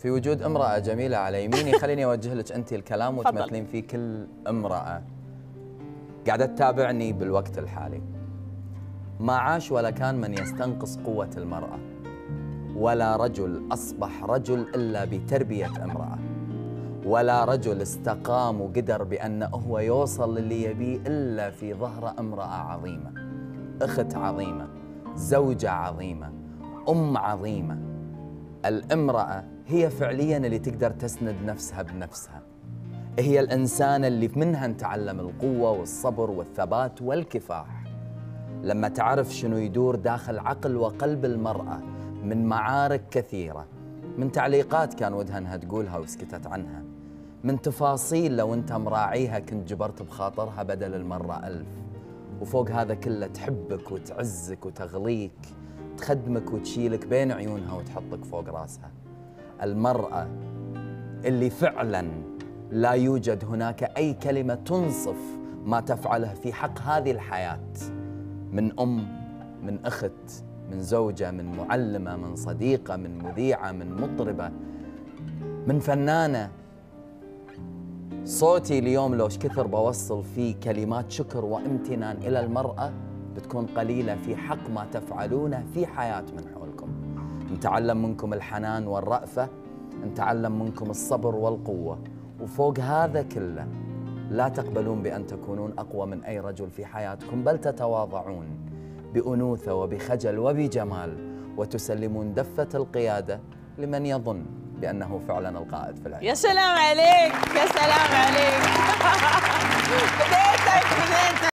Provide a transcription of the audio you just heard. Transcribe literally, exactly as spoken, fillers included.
في وجود امرأة جميلة على يميني خليني أوجه لك أنت الكلام وتمثلين فيه كل امرأة قاعدة تتابعني بالوقت الحالي. ما عاش ولا كان من يستنقص قوة المرأة، ولا رجل أصبح رجل إلا بتربية امرأة، ولا رجل استقام وقدر بأنه هو يوصل للي يبيه إلا في ظهر امرأة عظيمة، أخت عظيمة، زوجة عظيمة، أم عظيمة. الامرأة هي فعلياً اللي تقدر تسند نفسها بنفسها، هي الإنسان اللي منها نتعلم القوة والصبر والثبات والكفاح. لما تعرف شنو يدور داخل عقل وقلب المرأة من معارك كثيرة، من تعليقات كان ودها أنها تقولها وسكتت عنها، من تفاصيل لو أنت مراعيها كنت جبرت بخاطرها بدل المرة ألف، وفوق هذا كله تحبك وتعزك وتغليك، تخدمك وتشيلك بين عيونها وتحطك فوق راسها. المرأة اللي فعلاً لا يوجد هناك أي كلمة تنصف ما تفعله في حق هذه الحياة، من أم، من أخت، من زوجة، من معلمة، من صديقة، من مذيعة، من مطربة، من فنانة. صوتي اليوم لو كثر بوصل فيه كلمات شكر وامتنان إلى المرأة بتكون قليلة في حق ما تفعلونه في حياة من حولكم. نتعلم منكم الحنان والرأفة، نتعلم منكم الصبر والقوة، وفوق هذا كله لا تقبلون بأن تكونون أقوى من أي رجل في حياتكم، بل تتواضعون بأنوثة وبخجل وبجمال، وتسلمون دفة القيادة لمن يظن بأنه فعلا القائد في العالم. يا سلام عليك، يا سلام عليك. بديتك بديتك